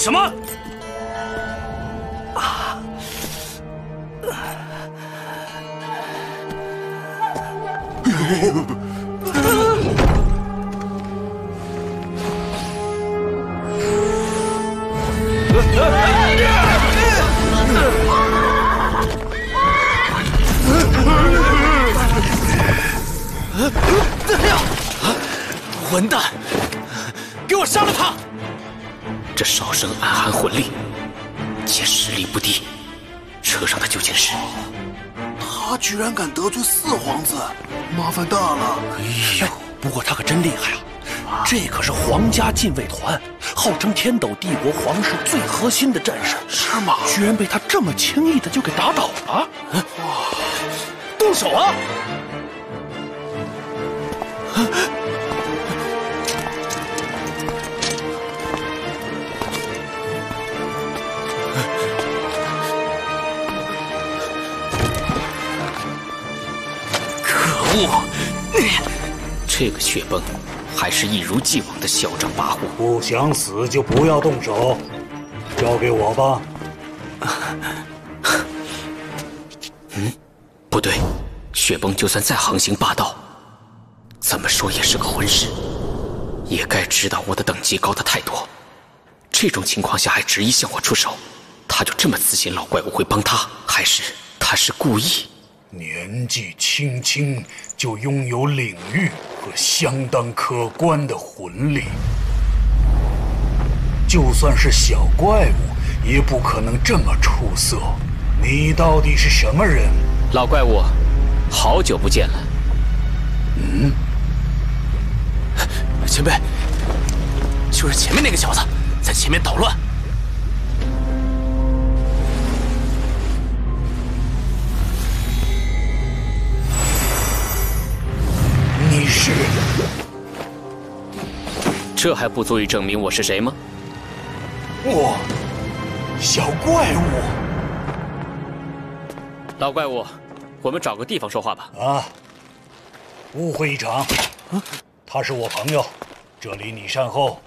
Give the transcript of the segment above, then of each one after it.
什么？混蛋！给我杀了他！这少生暗含魂力，且实力不低。车上的究竟是？ 他居然敢得罪四皇子，麻烦大了！ 哎呦，不过他可真厉害啊！这可是皇家禁卫团，号称天斗帝国皇室最核心的战士， 是吗？ 居然被他这么轻易的就给打倒了！ 哇！动手啊！可恶！这个雪崩还是一如既往的嚣张跋扈。 不想死就不要动手，交给我吧。 不对，雪崩就算再横行霸道，怎么说也是个魂师，也该知道我的等级高他太多。这种情况下还执意向我出手，他就这么自信老怪物会帮他，还是他是故意？ 年纪轻轻就拥有领域和相当可观的魂力，就算是小怪物也不可能这么出色。你到底是什么人？ 老怪物，好久不见了。前辈，就是前面那个小子在前面捣乱。 你是？ 这还不足以证明我是谁吗？ 我，小怪物。 老怪物，我们找个地方说话吧。 啊，误会一场。他是我朋友，这里你善后。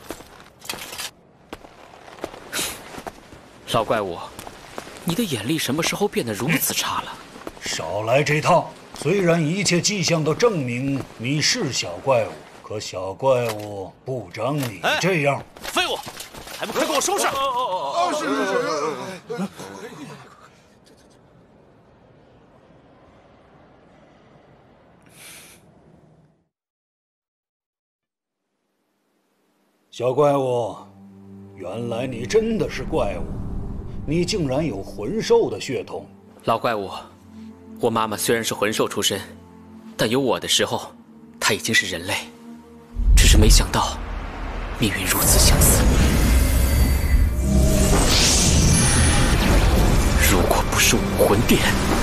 老怪物，你的眼力什么时候变得如此差了？ 少来这套！虽然一切迹象都证明你是小怪物，可小怪物不长你这样。 废物，还不快给我收拾！ 是。 小怪物，原来你真的是怪物，你竟然有魂兽的血统。 老怪物，我妈妈虽然是魂兽出身，但有我的时候，她已经是人类。只是没想到，命运如此相似。如果不是武魂殿，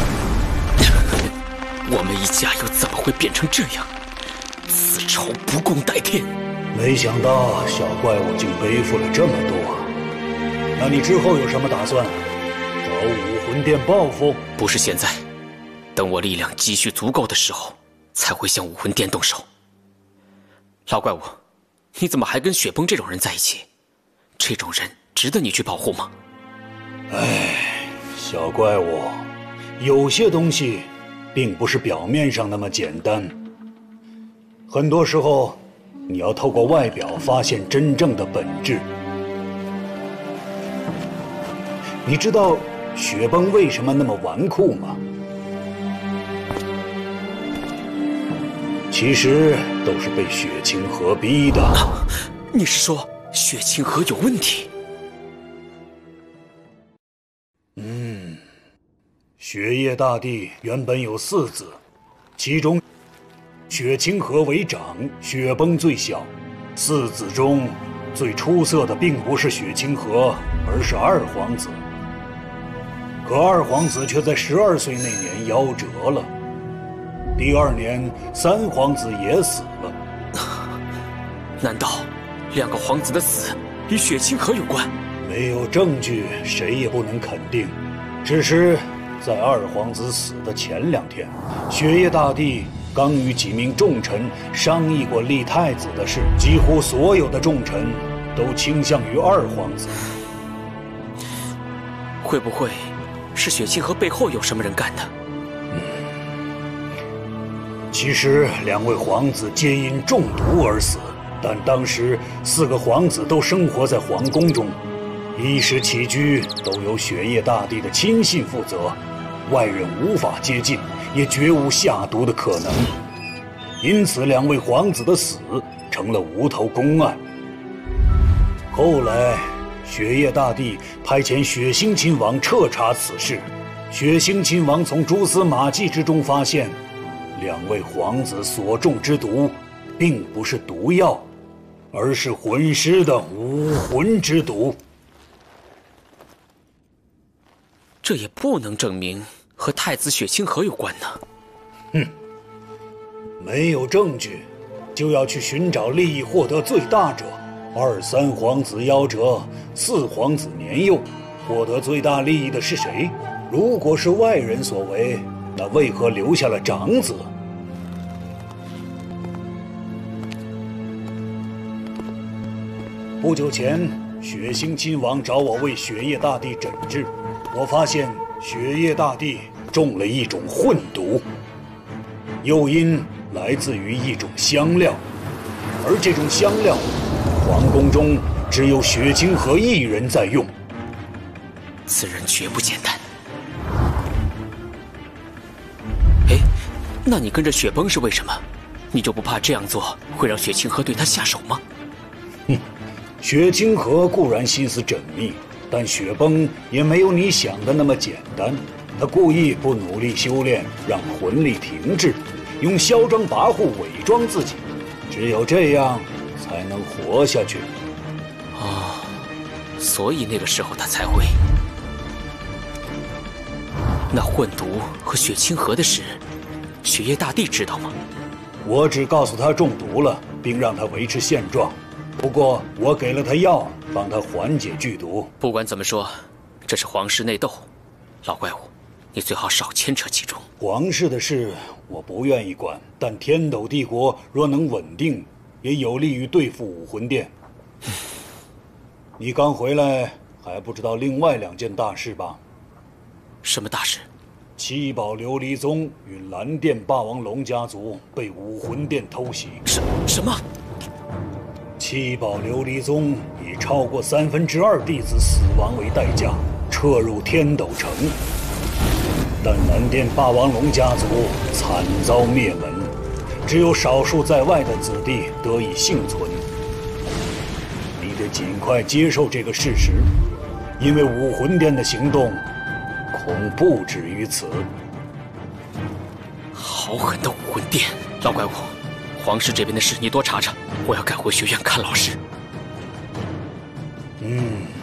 我们一家又怎么会变成这样？此仇不共戴天。 没想到小怪物竟背负了这么多。那你之后有什么打算？找武魂殿报复？ 不是现在，等我力量积蓄足够的时候，才会向武魂殿动手。老怪物，你怎么还跟雪崩这种人在一起？这种人值得你去保护吗？ 唉，小怪物，有些东西并不是表面上那么简单。很多时候，你要透过外表发现真正的本质。你知道雪崩为什么那么纨绔吗？其实都是被雪清河逼的。 你是说雪清河有问题？ 雪夜大帝原本有4子，其中雪清河为长，雪崩最小。4子中最出色的并不是雪清河，而是二皇子。可二皇子却在12岁那年夭折了。第2年，3皇子也死了。 难道2个皇子的死与雪清河有关？ 没有证据，谁也不能肯定。只是在二皇子死的前2天，雪夜大帝刚与几名重臣商议过立太子的事，几乎所有的重臣都倾向于二皇子。 会不会是雪清河背后有什么人干的？ 其实2位皇子皆因中毒而死，但当时4个皇子都生活在皇宫中，衣食起居都由雪夜大帝的亲信负责，外人无法接近，也绝无下毒的可能。因此2位皇子的死成了无头公案。后来雪夜大帝派遣血腥亲王彻查此事，血腥亲王从蛛丝马迹之中发现2位皇子所中之毒并不是毒药，而是魂师的武魂之毒。 这也不能证明和太子雪清河有关呢。 没有证据，就要去寻找利益获得最大者。2、3皇子夭折，4皇子年幼，获得最大利益的是谁？如果是外人所为，那为何留下了长子？不久前，血腥亲王找我为雪夜大帝诊治，我发现雪夜大帝中了一种混毒，诱因来自于一种香料，而这种香料，皇宫中只有雪清河一人在用。 此人绝不简单。哎，那你跟着雪崩是为什么？你就不怕这样做会让雪清河对他下手吗？ 雪清河固然心思缜密，但雪崩也没有你想的那么简单。他故意不努力修炼，让魂力停滞，用嚣张跋扈伪装自己，只有这样才能活下去。 所以那个时候他才会……那混毒和雪清河的事，雪夜大帝知道吗？ 我只告诉他中毒了，并让他维持现状。不过我给了他药，帮他缓解剧毒。 不管怎么说，这是皇室内斗，老怪物，你最好少牵扯其中。 皇室的事我不愿意管，但天斗帝国若能稳定，也有利于对付武魂殿。你刚回来，还不知道另外2件大事吧？ 什么大事？ 七宝琉璃宗与蓝电霸王龙家族被武魂殿偷袭。 什么？ 七宝琉璃宗以超过2/3弟子死亡为代价撤入天斗城，但蓝电霸王龙家族惨遭灭门，只有少数在外的子弟得以幸存。你得尽快接受这个事实，因为武魂殿的行动恐不止于此。 好狠的武魂殿！老怪物，皇室这边的事你多查查，我要赶回学院看老师。